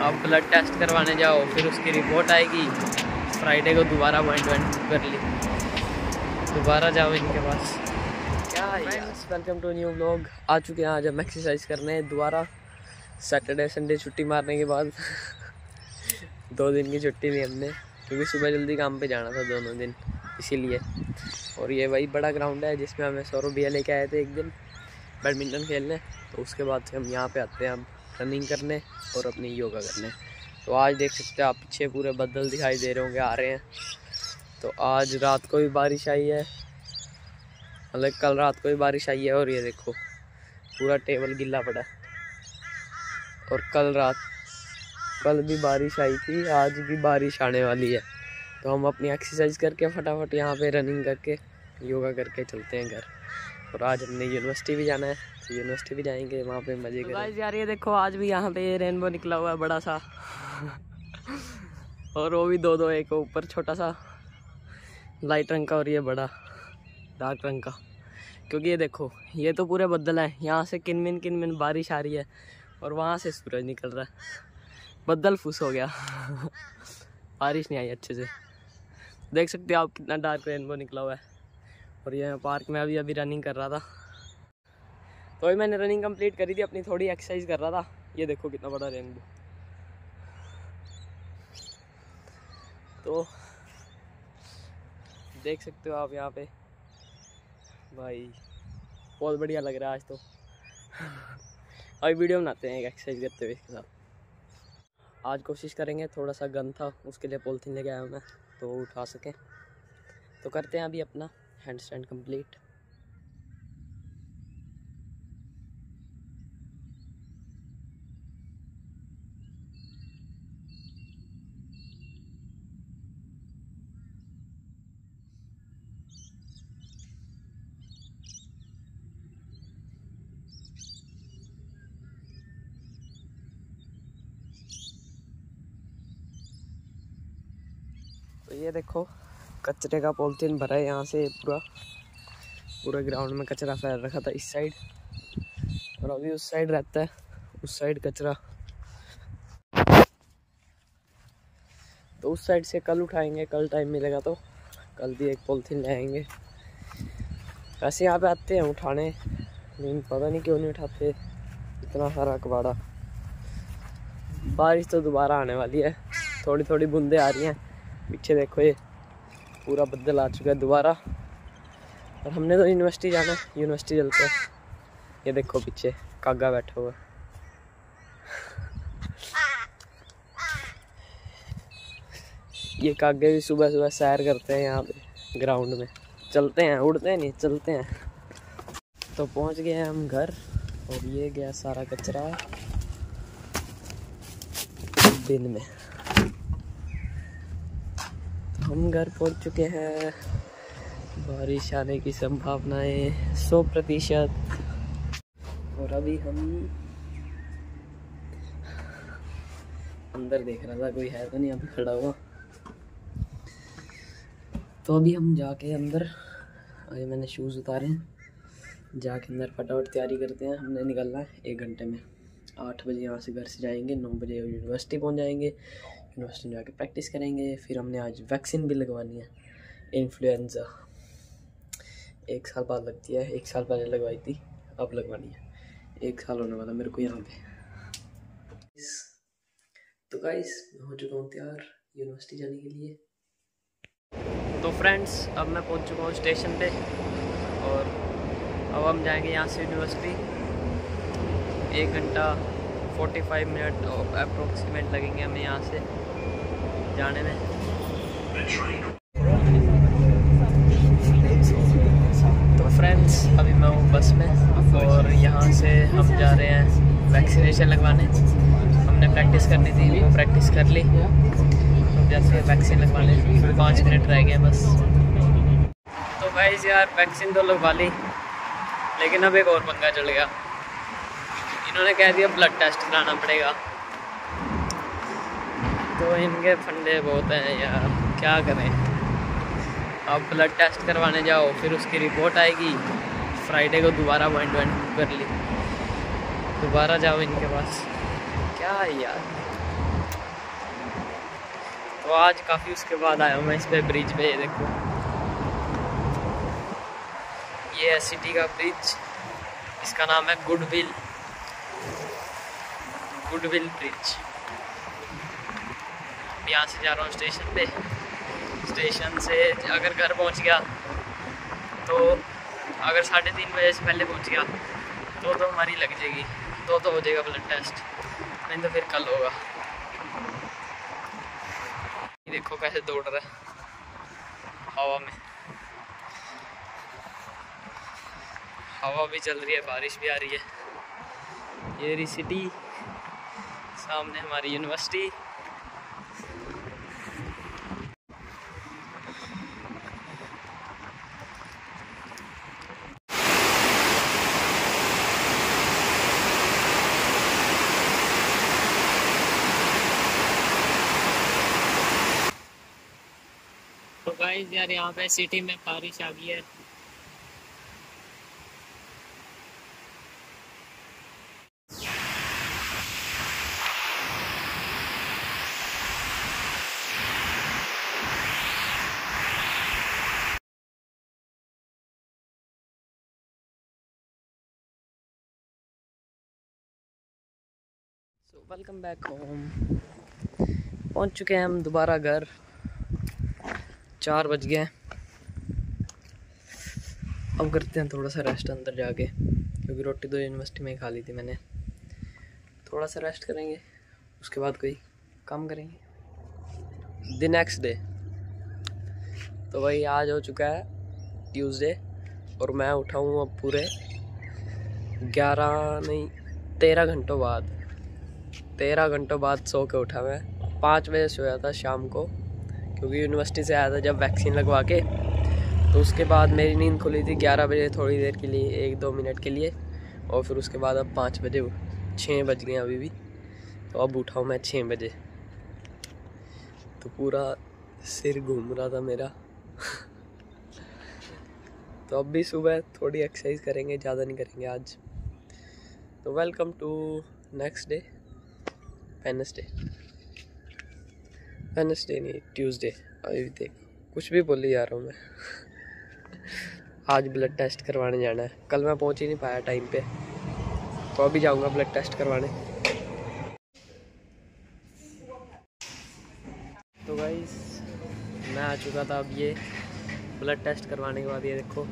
अब blood test करवाने जाओ, फिर उसकी रिपोर्ट आएगी। फ्राइडे को दोबारा अपॉइंटमेंट कर ली, दोबारा जाओ इनके पास। क्या friends, welcome to new vlog. आ चुके हैं आज हम एक्सरसाइज करने दोबारा। सैटरडे संडे छुट्टी मारने के बाद 2 दिन की छुट्टी ली हमने, क्योंकि सुबह जल्दी काम पे जाना था दोनों दिन, इसीलिए। और ये वही बड़ा ग्राउंड है जिसमें हमें सौरभ भैया लेके आए थे एक दिन बैडमिंटन खेलने। तो उसके बाद से हम यहाँ पे आते हैं अब रनिंग करने और अपनी योगा करने। तो आज देख सकते हैं आप, पीछे पूरे बादल दिखाई दे रहे होंगे, आ रहे हैं। तो आज रात को भी बारिश आई है, मतलब कल रात को भी बारिश आई है। और ये देखो पूरा टेबल गिल्ला पड़ा है। और कल भी बारिश आई थी, आज भी बारिश आने वाली है। तो हम अपनी एक्सरसाइज करके फटाफट यहाँ पे रनिंग करके योगा करके चलते हैं घर। और आज हमने यूनिवर्सिटी भी जाना है, तो यूनिवर्सिटी भी जाएंगे, वहाँ पे मज़े करेंगे। यार ये देखो आज भी यहाँ पे रेनबो निकला हुआ है बड़ा सा और वो भी 2-2, एक ऊपर छोटा सा लाइट रंग का और ये बड़ा डार्क रंग का। क्योंकि ये देखो ये तो पूरे बदल है, यहाँ से किनमिन बारिश आ रही है और वहाँ से सूरज निकल रहा है। बदल फुस हो गया बारिश नहीं आई अच्छे से। देख सकते हो आप कितना डार्क रेनबो निकला हुआ है। और ये पार्क में अभी रनिंग कर रहा था, तो अभी मैंने रनिंग कंप्लीट करी थी, अपनी थोड़ी एक्सरसाइज कर रहा था। ये देखो कितना बड़ा रेनबो। तो देख सकते हो आप यहाँ पे, भाई बहुत बढ़िया लग रहा है आज तो। अभी वीडियो बनाते हैं एक एक्सरसाइज करते हुए इसके साथ। आज कोशिश करेंगे, थोड़ा सा गन था उसके लिए पॉलिथीन लेके आया हूँ मैं, तो वो उठा सकें। तो करते हैं अभी अपना हैंड स्टैंड कंप्लीट। तो ये देखो कचरे का पॉलिथीन भरा है यहाँ से, पूरे ग्राउंड में कचरा फैल रखा था इस साइड, और अभी उस साइड रहता है, उस साइड कचरा। तो उस साइड से कल उठाएंगे, कल टाइम मिलेगा तो कल भी एक पॉलिथीन ले आएंगे। वैसे यहाँ पे आते हैं उठाने, लेकिन पता नहीं क्यों नहीं उठाते इतना सारा कबाड़ा। बारिश तो दोबारा आने वाली है, थोड़ी थोड़ी बूंदें आ रही हैं। पीछे देखो ये पूरा बदल आ चुका है दोबारा। और हमने तो यूनिवर्सिटी जाना है, यूनिवर्सिटी चलते हैं। ये देखो पीछे कागा बैठा हुआ है। ये कागे भी सुबह सुबह सैर करते हैं यहाँ पे ग्राउंड में। चलते हैं, उड़ते नहीं, चलते हैं। तो पहुँच गए हैं हम घर, और ये गया सारा कचरा बिन में। हम घर पहुंच चुके हैं। बारिश आने की संभावनाएं 100%। और अभी हम अंदर देख रहा था कोई है तो नहीं अभी खड़ा हुआ। तो अभी हम जाके अंदर, अभी मैंने शूज़ उतारे हैं, जाके अंदर फटाफट तैयारी करते हैं। हमने निकलना है 1 घंटे में। 8 बजे यहाँ से घर से जाएंगे, 9 बजे यूनिवर्सिटी पहुँच जाएंगे। यूनिवर्सिटी में जाके प्रैक्टिस करेंगे। फिर हमने आज वैक्सीन भी लगवानी है, इन्फ्लुएंजा। 1 साल बाद लगती है, 1 साल पहले लगवाई थी, अब लगवानी है। 1 साल होने वाला मेरे को यहाँ पे। तो गाइस मैं हो चुका हूँ तैयार यूनिवर्सिटी जाने के लिए। तो फ्रेंड्स अब मैं पहुँच चुका हूँ स्टेशन पे, और अब हम जाएंगे यहाँ से यूनिवर्सिटी। 1 घंटा 45 मिनट अप्रोक्सीमेट लगेंगे हमें यहाँ से जाने में। तो फ्रेंड्स अभी मैं हूँ बस में, और यहाँ से हम जा रहे हैं वैक्सीनेशन लगवाने। हमने प्रैक्टिस करनी थी, वो प्रैक्टिस कर ली। हम जाते हैं वैक्सीन लगवाने, 5 मिनट रह गए बस। तो गाइस यार वैक्सीन तो लगवा ली, लेकिन अब एक और पंगा चल गया। इन्होंने कह दिया ब्लड टेस्ट कराना पड़ेगा। तो इनके फंडे बहुत हैं यार, क्या करें। अब ब्लड टेस्ट करवाने जाओ, फिर उसकी रिपोर्ट आएगी। फ्राइडे को दोबारा अपॉइंटमेंट कर ली, दोबारा जाओ इनके पास। क्या है यार। तो आज काफ़ी उसके बाद आया हूँ मैं इस पे ब्रिज पे। ये देखो, ये है सिटी का ब्रिज, इसका नाम है गुडविल ब्रिज। यहाँ से जा रहा हूँ स्टेशन पे। स्टेशन से अगर घर पहुँच गया तो अगर 3:30 बजे से पहले पहुँच गया तो हमारी लग जाएगी, तो हो जाएगा ब्लड टेस्ट, नहीं तो फिर कल होगा। देखो कैसे दौड़ रहा है हवा में, हवा भी चल रही है, बारिश भी आ रही है। ये रही सिटी, सामने हमारी यूनिवर्सिटी। तो गाइस यार यहाँ पे सिटी में बारिश आ गई है। So welcome back home. पहुँच चुके हैं हम दोबारा घर। 4 बज गए। अब करते हैं थोड़ा सा रेस्ट अंदर जाके, क्योंकि रोटी तो यूनिवर्सिटी में ही खा ली थी मैंने। थोड़ा सा रेस्ट करेंगे, उसके बाद कोई काम करेंगे। The next day. तो भाई आज हो चुका है ट्यूसडे और मैं उठा हूँ अब पूरे 13 घंटों बाद। 13 घंटों बाद सो के उठा मैं। 5 बजे सोया था शाम को, क्योंकि यूनिवर्सिटी से आया था जब वैक्सीन लगवा के। तो उसके बाद मेरी नींद खुली थी 11 बजे थोड़ी देर के लिए, 1-2 मिनट के लिए, और फिर उसके बाद अब 5 बजे 6 बज गए अभी भी। तो अब उठा हूँ मैं 6 बजे। तो पूरा सिर घूम रहा था मेरा। तो अब भी सुबह थोड़ी एक्सरसाइज करेंगे, ज़्यादा नहीं करेंगे आज। तो welcome to next day, Wednesday नहीं ट्यूसडे। अभी देख कुछ भी बोली जा रहा हूँ मैं। आज ब्लड टेस्ट करवाने जाना है। कल मैं पहुँच ही नहीं पाया टाइम पे, तो अभी जाऊँगा ब्लड टेस्ट करवाने। तो गाइस मैं आ चुका था। अब ये ब्लड टेस्ट करवाने के बाद ये देखो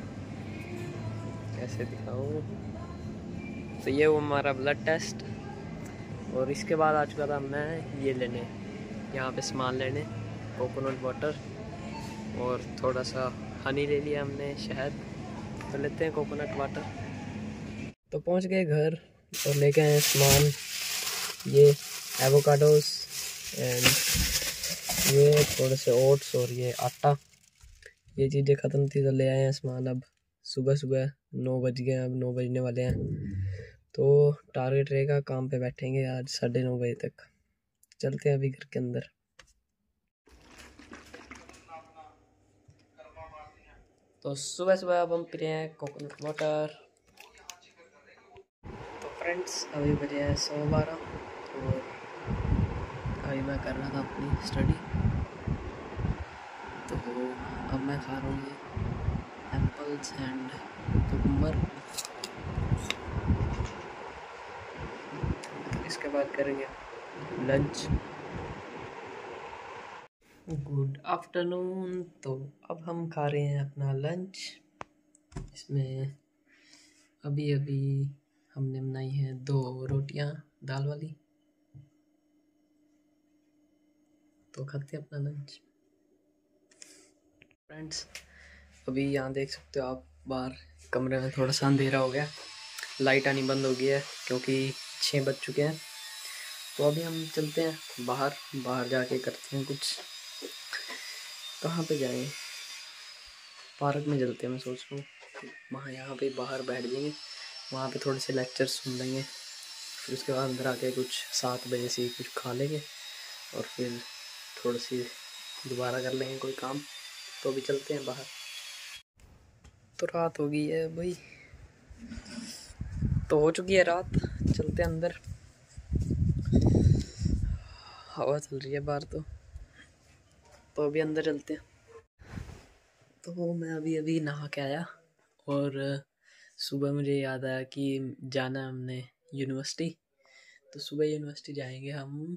कैसे दिखाऊँ। तो ये वो हमारा ब्लड टेस्ट, और इसके बाद आ चुका था मैं ये लेने, यहाँ पे सामान लेने, कोकोनट वाटर और थोड़ा सा हनी ले लिया हमने, शहद। तो लेते हैं कोकोनट वाटर। तो पहुँच गए घर और लेके आए सामान, ये एवोकाडोस एंड ये थोड़े से ओट्स और ये आटा। ये चीज़ें ख़त्म थी तो ले आए हैं सामान। अब सुबह 9 बज गए, अब 9 बजने वाले हैं। तो टारगेट रहेगा, काम पे बैठेंगे आज 9:30 बजे तक। चलते हैं अभी घर के अंदर। तो सुबह अब हम पी रहे हैं कोकोनट वाटर। तो फ्रेंड्स अभी बजे हैं 12:15 और अभी मैं कर रहा था अपनी स्टडी। तो अब मैं खा रहा हूँ ये एप्पल्स एंड कुकुम्बर। इसके बाद करेंगे लंच। Good afternoon. तो अब हम खा रहे हैं अपना लंच। इसमें अभी हमने बनाई है 2 रोटियां दाल वाली। तो खाते हैं अपना लंच। फ्रेंड्स अभी यहाँ देख सकते हो आप, बाहर कमरे में थोड़ा सा अंधेरा हो गया, लाइट आनी बंद हो गई है क्योंकि 6 बज चुके हैं। तो अभी हम चलते हैं बाहर जाके करते हैं कुछ। कहाँ पे जाएं? पार्क में चलते हैं। मैं सोच रहा हूँ वहाँ यहाँ पे बाहर बैठ जाएंगे, वहाँ पे थोड़े से लेक्चर सुन लेंगे, फिर उसके बाद अंदर आके कुछ 7 बजे से कुछ खा लेंगे और फिर थोड़ी सी दोबारा कर लेंगे कोई काम। तो अभी चलते हैं बाहर। तो रात हो गई है भाई, तो हो चुकी है रात। चलते हैं अंदर, हवा चल रही है बाहर। तो तो अभी अंदर चलते हैं। तो मैं अभी अभी नहा के आया और सुबह मुझे याद आया कि जाना हमने यूनिवर्सिटी। तो सुबह यूनिवर्सिटी जाएंगे हम।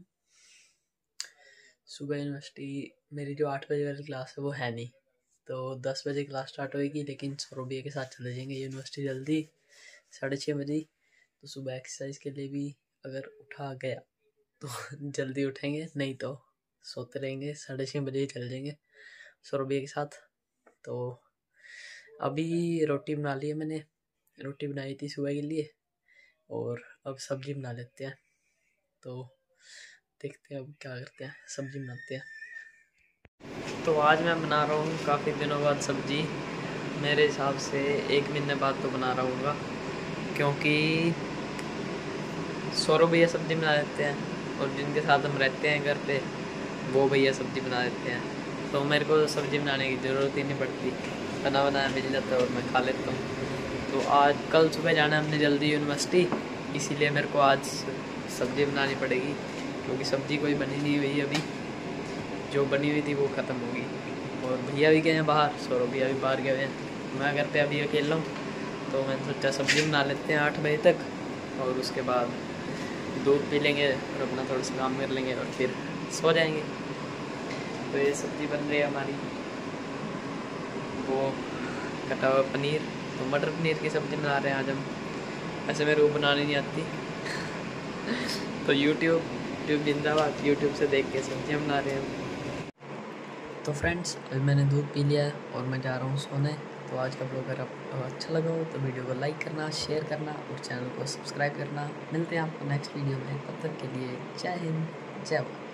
सुबह यूनिवर्सिटी मेरी जो 8 बजे वाली क्लास है वो है नहीं, तो 10 बजे क्लास स्टार्ट होएगी, लेकिन सौरभ के साथ चले जाएंगे यूनिवर्सिटी जल्दी 6:30 बजे। तो सुबह एक्सरसाइज के लिए भी अगर उठा गया तो जल्दी उठेंगे, नहीं तो सोते रहेंगे, 6:30 बजे ही चल जाएंगे सौरभ के साथ। तो अभी रोटी बना ली है मैंने, रोटी बनाई थी सुबह के लिए, और अब सब्जी बना लेते हैं। तो देखते हैं अब क्या करते हैं, सब्जी बनाते हैं। तो आज मैं बना रहा हूँ काफ़ी दिनों बाद सब्जी, मेरे हिसाब से 1 महीने बाद तो बना रहा हूँगा, क्योंकि सौरभ भैया सब्जी बना देते हैं और जिनके साथ हम रहते हैं घर पे वो भैया सब्जी बना देते हैं। तो मेरे को सब्जी बनाने की ज़रूरत ही नहीं पड़ती, बना बनाया मिल जाता है और मैं खा लेता हूँ। तो आज कल सुबह जाना है हमने जल्दी यूनिवर्सिटी, इसीलिए मेरे को आज सब्ज़ी बनानी पड़ेगी, क्योंकि सब्ज़ी कोई बनी नहीं हुई अभी, जो बनी हुई थी वो ख़त्म होगी। और भैया भी गए हैं बाहर, सौरभ भैया भी बाहर गए हैं, मैं घर पे अभी अकेला हूँ। तो मैंने सोचा सब्ज़ी बना लेते हैं 8 बजे तक, और उसके बाद दूध पी लेंगे और अपना थोड़ा सा काम कर लेंगे और फिर सो जाएंगे। तो ये सब्ज़ी बन रही है हमारी, वो कटा हुआ पनीर, तो मटर पनीर की सब्ज़ी बना रहे हैं आज हम। ऐसे मेरे को बनानी नहीं आती तो यूट्यूब जिंदाबाद, यूट्यूब से देख के सब्जियाँ बना रहे हैं। तो फ्रेंड्स अभी मैंने दूध पी लिया है और मैं जा रहा हूँ सोने। तो आज का ब्लॉग अगर आपको अच्छा लगा हो तो वीडियो को लाइक करना, शेयर करना और चैनल को सब्सक्राइब करना। मिलते हैं आपको नेक्स्ट वीडियो में, तब तक के लिए जय हिंद, जय भारत।